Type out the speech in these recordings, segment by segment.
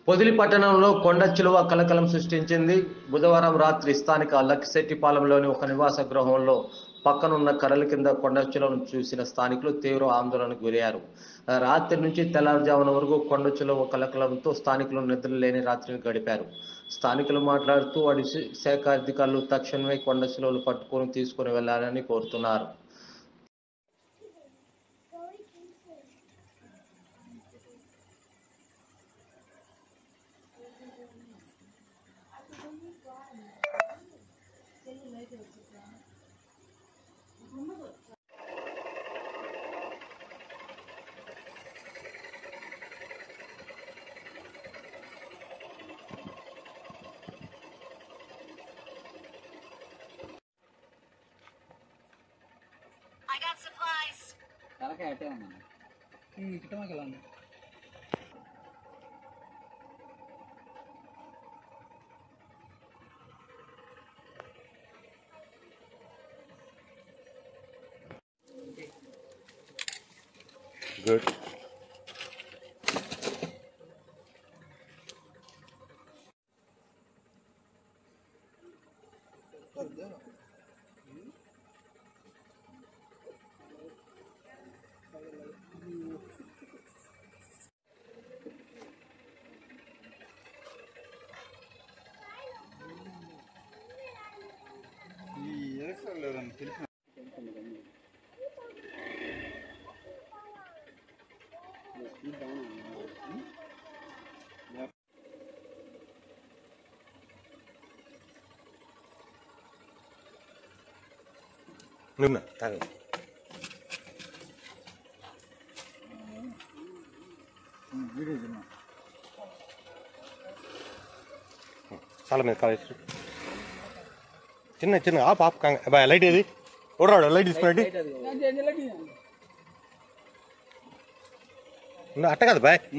పొదిలి పట్టణంలో కొండ చిలువ కలకలం సృష్టించింది. బుధవారం రాత్రి స్థానిక లక్కిశెట్టిపాలెంలోని ఒక నివాస గృహంలో పక్కనున్న కర్రల కింద కొండ చిలువను చూసిన స్థానికులు తీవ్ర ఆందోళనకు గురయ్యారు. రాత్రి నుంచి తెల్లవారుజామున వరకు కొండ చిలువ కలకలంతో స్థానికులు నిద్రలేని రాత్రిని గడిపారు. స్థానికులు మాట్లాడుతూ అటవీ శాఖ అధికారులు తక్షణమే కొండ చిలువలు పట్టుకొని తీసుకుని వెళ్లాలని కోరుతున్నారు. I got supplies. కలకల అట్టే ఉన్నా ఇటమకలా good. Nuna, tahu. Salam kalau itu. Cina apa kang? Bah light ini. Orang light display. Nuna, apa kan bah?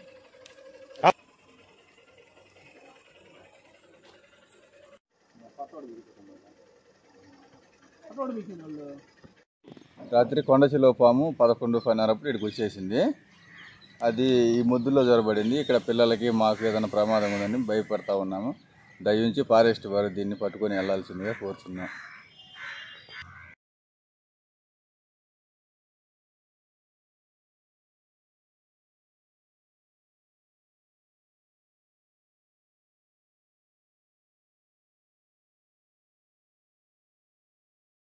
రాత్రి కొండ చిలువ పాము 11:30 ఇక్కడికి వచ్చేసింది. అది ఈ ముద్దులో జరబడింది. ఇక్కడ పిల్లలకి మాకు ఏదైనా ప్రమాదం ఉందని భయపడతా ఉన్నాము. దయించి ఫారెస్ట్ వారు దీన్ని పట్టుకొని వెళ్లాల్సిందిగా కోరుతున్నాం.